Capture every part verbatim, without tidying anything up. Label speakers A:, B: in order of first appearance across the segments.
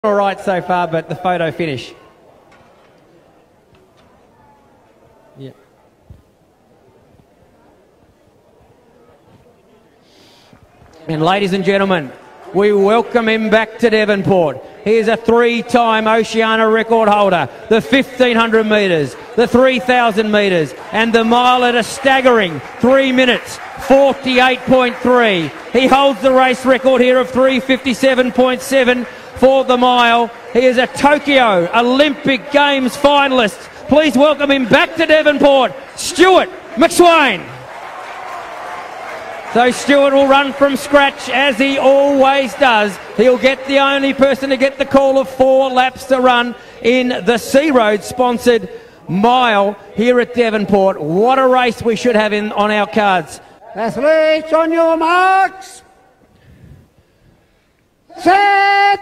A: All right so far, but the photo finish. Yeah. And ladies and gentlemen, we welcome him back to Devonport. He is a three-time Oceania record holder, the fifteen hundred metres, the three thousand metres, and the mile at a staggering three minutes, forty-eight point three. He holds the race record here of three fifty-seven point seven for the mile. He is a Tokyo Olympic Games finalist. Please welcome him back to Devonport, Stewy Mcsweyn. So Stuart will run from scratch as he always does. He'll get the only person to get the call of four laps to run in the Searoad sponsored mile here at Devonport. What a race we should have in on our cards.
B: Athletes on your marks. Set.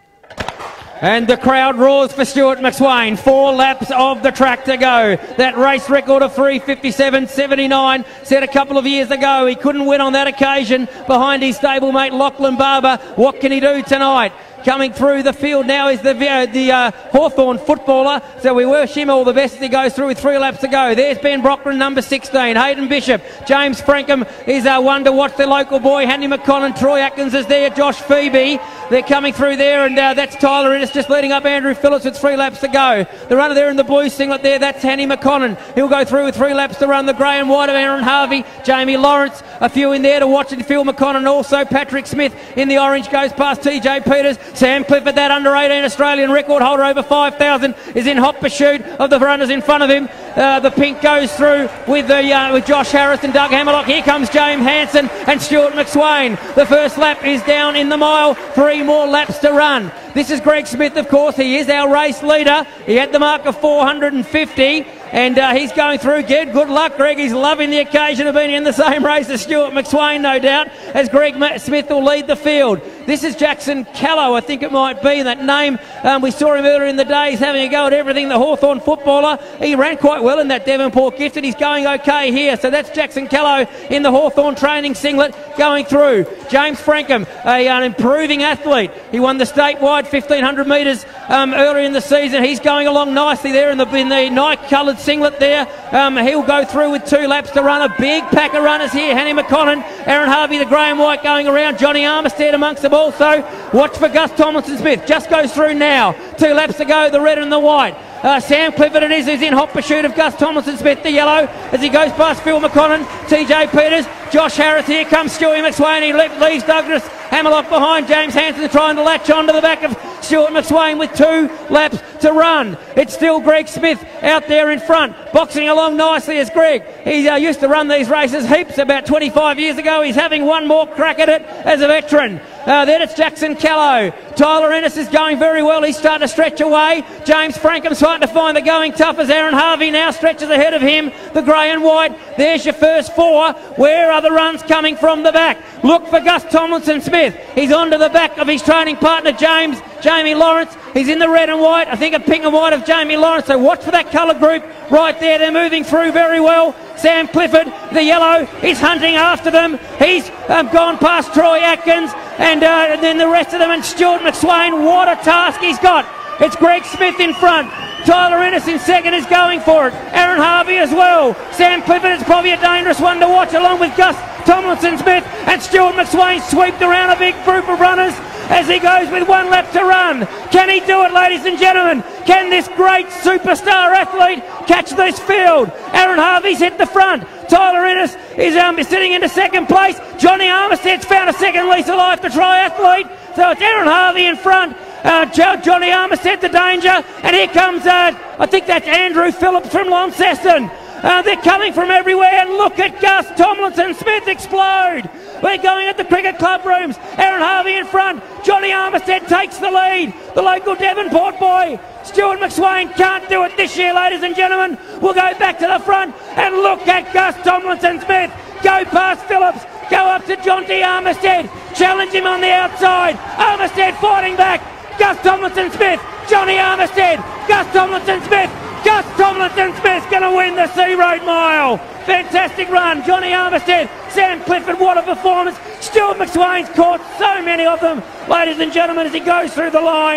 A: And the crowd roars for Stewy Mcsweyn. Four laps of the track to go. That race record of three fifty-seven seventy-nine set a couple of years ago. He couldn't win on that occasion behind his stablemate Lachlan Barber. What can he do tonight? Coming through the field now is the, uh, the uh, Hawthorn footballer. So we wish him all the best as he goes through with three laps to go. There's Ben Brockman, number sixteen. Hayden Bishop. James Frankham is uh, one to watch. The local boy, Handy McConnell. Troy Atkins is there. Josh Phoebe. They're coming through there, and uh, that's Tyler Ennis just leading up Andrew Phillips with three laps to go. The runner there in the blue singlet there, that's Handy McConnell. He'll go through with three laps to run. The grey and white of Aaron Harvey. Jamie Lawrence, a few in there to watch, and Phil McConnell, and also Patrick Smith in the orange goes past T J Peters. Sam Clifford, that under eighteen Australian record holder over five thousand, is in hot pursuit of the runners in front of him. Uh, the pink goes through with the uh, with Josh Harris and Doug Hammerlock. Here comes James Hanson and Stewy Mcsweyn. The first lap is down in the mile. Three more laps to run. This is Greg Smith, of course. He is our race leader. He had the mark of four hundred fifty. And uh, he's going through. Good, good luck, Greg. He's loving the occasion of being in the same race as Stewy Mcsweyn, no doubt, as Greg Smith will lead the field. This is Jackson Callow, I think it might be. That name, um, we saw him earlier in the day. He's having a go at everything, the Hawthorn footballer. He ran quite well in that Devonport gift, and he's going okay here. So that's Jackson Callow in the Hawthorn training singlet going through. James Frankham, a, an improving athlete. He won the statewide fifteen hundred metres um, earlier in the season. He's going along nicely there in the, in the Nike-coloured singlet there. Um, he'll go through with two laps to run. A big pack of runners here. Hanny McConnell, Aaron Harvey, the grey and white going around. Johnny Armistead amongst them also. Watch for Gus Tomlinson-Smith. Just goes through now. Two laps to go, the red and the white. Uh, Sam Clifford it is, who's in hot pursuit of Gus Tomlinson-Smith, the yellow, as he goes past Phil McConnell, T J Peters, Josh Harris. Here comes Stewy Mcsweyn. He le leaves Douglas Hammerlock behind. James Hanson trying to latch on to the back of Stewy Mcsweyn with two laps to run. It's still Greg Smith out there in front, boxing along nicely as Greg. He uh, used to run these races heaps about twenty-five years ago. He's having one more crack at it as a veteran. Uh, then it's Jackson Callow. Tyler Ennis is going very well. He's starting to stretch away. James Frankham's starting to find the going tough as Aaron Harvey now stretches ahead of him. The grey and white. There's your first four. Where are the runs coming from the back? Look for Gus Tomlinson-Smith. He's onto the back of his training partner, James, Jamie Lawrence. He's in the red and white. I think a pink and white of Jamie Lawrence. So watch for that colour group right there. They're moving through very well. Sam Clifford, the yellow, is hunting after them. He's um, gone past Troy Atkins and, uh, and then the rest of them. And Stewy Mcsweyn, what a task he's got. It's Greg Smith in front. Tyler Ennis in second is going for it. Aaron Harvey as well. Sam Clifford is probably a dangerous one to watch along with Gus Tomlinson-Smith, and Stewy Mcsweyn swept around a big group of runners as he goes with one lap to run. Can he do it, ladies and gentlemen? Can this great superstar athlete catch this field? Aaron Harvey's hit the front. Tyler Ennis is um, sitting into second place. Johnny Armistead's found a second lease of life, the triathlete. So it's Aaron Harvey in front. Uh, Johnny Armistead, the danger. And here comes, uh, I think that's Andrew Phillips from Launceston. Uh, they're coming from everywhere, and look at Gus Tomlinson-Smith explode. We're going at the cricket club rooms. Aaron Harvey in front. Johnny Armistead takes the lead. The local Devonport boy. Stewy Mcsweyn can't do it this year, ladies and gentlemen. We'll go back to the front, and look at Gus Tomlinson-Smith. Go past Phillips. Go up to Johnny Armistead. Challenge him on the outside. Armistead fighting back. Gus Tomlinson-Smith. Johnny Armistead. Gus Tomlinson-Smith. Gus Tomlinson-Smith's going to win the Searoad Mile. Fantastic run. Johnny Armistead, Sam Clifford, what a performance. Stewy Mcsweyn's caught so many of them, ladies and gentlemen, as he goes through the line.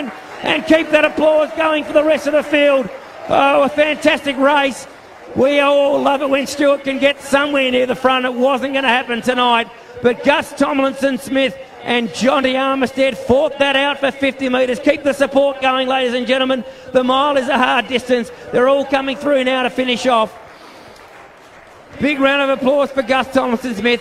A: and keep that applause going for the rest of the field. Oh, a fantastic race. We all love it when Stewart can get somewhere near the front. It wasn't going to happen tonight, but Gus Tomlinson-Smith and Johnny Armistead fought that out for fifty metres. Keep the support going, ladies and gentlemen. The mile is a hard distance. They're all coming through now to finish off. Big round of applause for Gus Tomlinson-Smith.